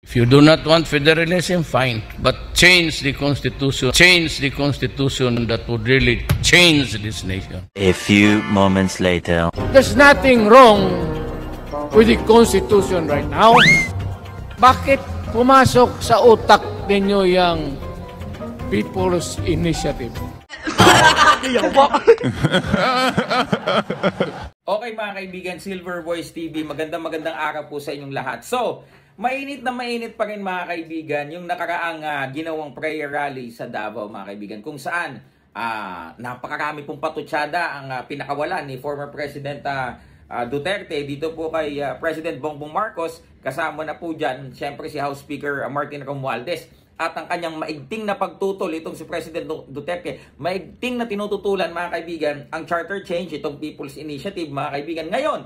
If you do not want federalism, fine. But change the constitution. Change the constitution that would really change this nation. A few moments later. There's nothing wrong with the constitution right now. Bakit pumasok sa utak ninyo yung People's Initiative? Okay mga kaibigan, Silver Voice TV, magandang araw po sa inyong lahat. So, mainit na mainit pa rin mga kaibigan yung nakaraang ginawang prayer rally sa Davao mga kaibigan, kung saan napakarami pong patutsada ang pinakawalan ni former President Duterte dito po kay President Bongbong Marcos. Kasama na po dyan siyempre si House Speaker Martin Romualdez at ang kanyang maigting na pagtutol itong si President Duterte, maigting na tinututulan mga kaibigan ang charter change, itong People's Initiative mga kaibigan. Ngayon,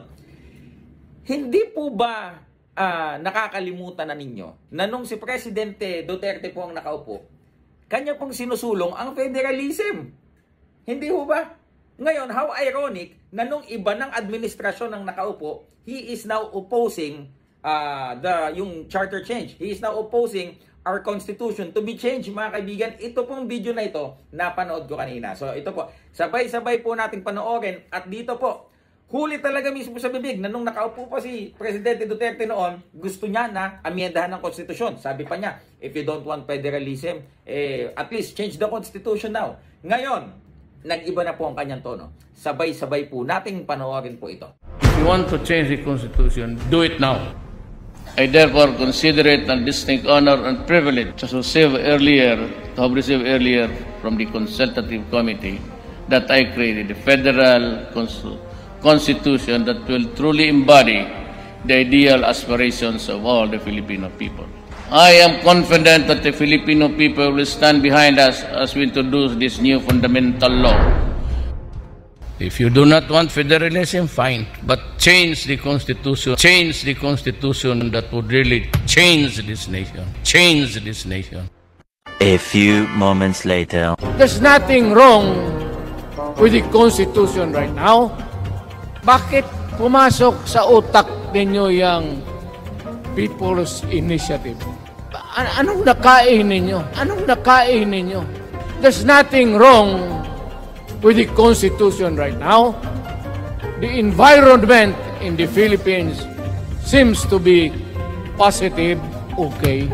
hindi po ba nakakalimutan na ninyo na nung si Presidente Duterte po ang nakaupo, kanya pong sinusulong ang federalism? Hindi po ba? Ngayon, how ironic na nung iba ng administrasyon ang nakaupo, he is now opposing yung charter change. He is now opposing our constitution to be changed mga kaibigan. Ito pong video na ito, napanood ko kanina. So ito po, sabay-sabay po nating panoorin. At dito po, huli talaga mismo sa bibig na nung nakaupo pa si Presidente Duterte noon, gusto niya na amyendahan ng konstitusyon. Sabi pa niya, if you don't want federalism, at least change the constitution now. Ngayon, nag-iba na po ang kanyang tono. Sabay-sabay po nating panoorin po ito. If you want to change the constitution, do it now. I therefore consider it a distinct honor and privilege to have received earlier from the consultative committee that I created a federal constitution that will truly embody the ideal aspirations of all the Filipino people. I am confident that the Filipino people will stand behind us as we introduce this new fundamental law. If you do not want federalism, fine. But change the constitution. Change the constitution that would really change this nation. Change this nation. A few moments later. There's nothing wrong with the constitution right now. Bakit pumasok sa utak ninyo yung People's Initiative? Anong nakain ninyo? Anong nakain ninyo? There's nothing wrong with the constitution right now. The environment in the Philippines seems to be positive, okay.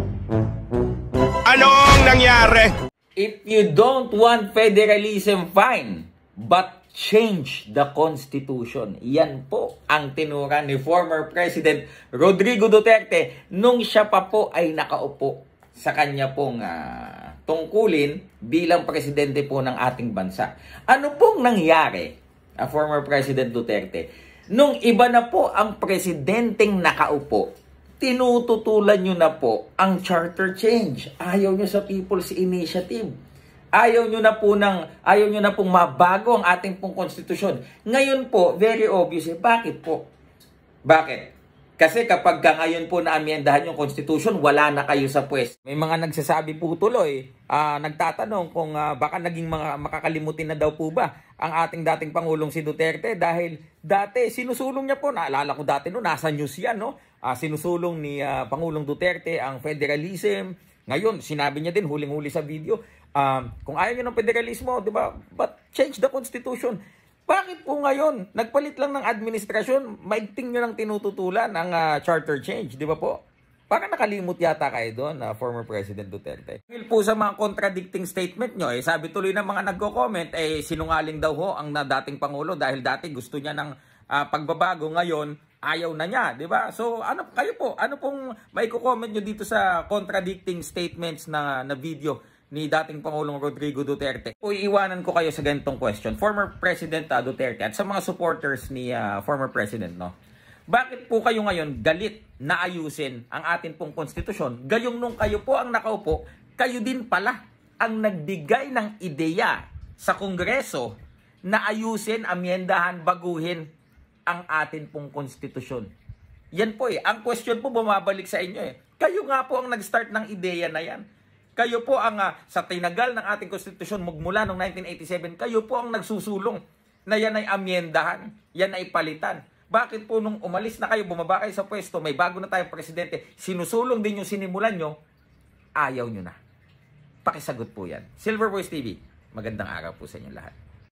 Anong nangyari? If you don't want federalism, fine. But change the constitution. Yan po ang tinuran ni former President Rodrigo Duterte nung siya pa po ay nakaupo sa kanya pong tungkulin bilang presidente po ng ating bansa. Ano pong nangyari, former President Duterte? Nung iba na po ang presidenteng nakaupo, tinututulan nyo na po ang charter change. Ayaw nyo sa People's Initiative. Ayaw nyo na pong mabago ang ating pong konstitusyon. Ngayon po, very obvious, bakit po? Bakit? Kasi kapag ngayon po na-amyendahan yung Constitution, wala na kayo sa pwesto. May mga nagsasabi po tuloy, nagtatanong kung baka naging makakalimutin na daw po ba ang ating dating Pangulong si Duterte dahil dati sinusulong niya po, naalala ko dati no, nasa news yan, no? Sinusulong ni Pangulong Duterte ang federalism. Ngayon, sinabi niya din, huling-huli sa video, kung ayaw niyo ng federalismo, di ba? But change the Constitution. Bakit po ngayon, nagpalit lang ng administrasyon, maigting nyo lang tinututulan ang charter change, di ba po? Parang nakalimot yata kayo doon, former President Duterte. Dahil po sa mga contradicting statement nyo, sabi tuloy ng mga nagko-comment, sinungaling daw ho ang dating Pangulo dahil dati gusto niya ng pagbabago, ngayon ayaw na niya, di ba? So, ano pong may comment nyo dito sa contradicting statements na video ni dating Pangulong Rodrigo Duterte? Iiwanan ko kayo sa ganitong question. Former President Duterte at sa mga supporters ni former President, no? Bakit po kayo ngayon galit na ayusin ang atin pong konstitusyon? Gayong nung kayo po ang nakaupo, kayo din pala ang nagbigay ng ideya sa Kongreso na ayusin, amyendahan, baguhin ang atin pong konstitusyon. Yan po ang question po bumabalik sa inyo Kayo nga po ang nag-start ng ideya na yan. Kayo po ang sa tinagal ng ating konstitusyon magmula noong 1987, kayo po ang nagsusulong na yan ay amyendahan, yan ay palitan. Bakit po nung umalis na kayo, bumaba kayo sa pwesto, may bago na tayong presidente, sinusulong din yung sinimulan nyo, ayaw nyo na? Pakisagot po yan. Silver Voice TV, magandang araw po sa inyo lahat.